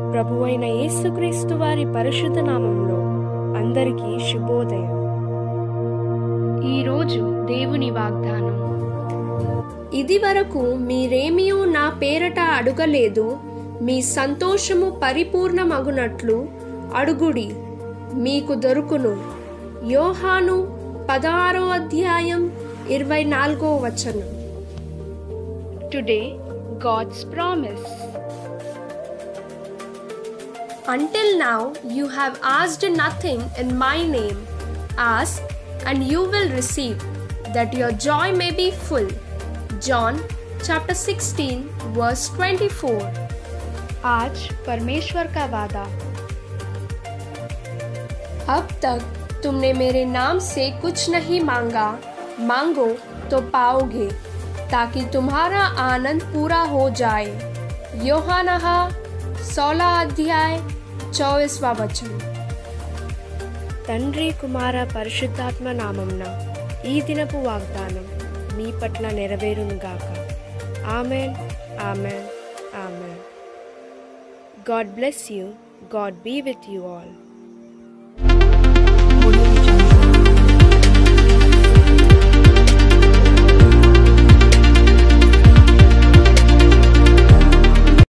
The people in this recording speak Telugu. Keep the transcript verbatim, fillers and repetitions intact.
ప్రభువైన యేసుక్రీస్తు వారి పరిశుద్ధ నామంలో అందరికీ శుభోదయం. ఈరోజు దేవుని వాగ్దానం. ఇది వరకు మీరేమియూ నా పేరట అడుగలేదు, మీ సంతోషము పరిపూర్ణమగునట్లు అడుగుడి, మీకు దొరుకును. యోహాను పదహారో అధ్యాయం ఇరవై నాలుగో వచనం. Today, God's promise. Until now you have asked nothing in my name. Ask and you will receive, that your joy may be full. John chapter sixteen verse twenty-four. आज परमेश्वर का वादा. अब तक तुमने मेरे नाम से कुछ नहीं मांगा, मांगो तो पाओगे, ताकि तुम्हारा आनंद पूरा हो जाए. యోహానా सोलह अध्याय चौबीसवां वचन. తండ్రి కుమార పరిశుద్ధాత్మ నామమున ఈ దినపు వాగ్దానం మీ పట్ల నెరవేరునుగాక. Amen, amen, amen. God bless you. God be with you all.